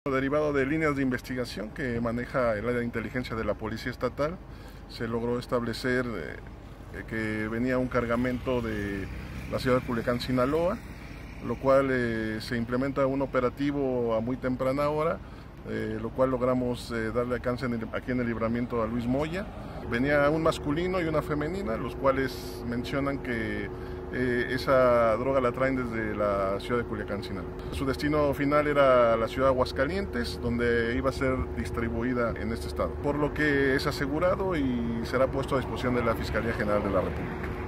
Derivado de líneas de investigación que maneja el área de inteligencia de la Policía Estatal, se logró establecer que venía un cargamento de la ciudad de Culiacán, Sinaloa, lo cual se implementa un operativo a muy temprana hora, lo cual logramos darle alcance aquí en el libramiento a Luis Moya. Venía un masculino y una femenina, los cuales mencionan que esa droga la traen desde la ciudad de Culiacán, Sinaloa. Su destino final era la ciudad de Aguascalientes, donde iba a ser distribuida en este estado, por lo que es asegurado y será puesto a disposición de la Fiscalía General de la República.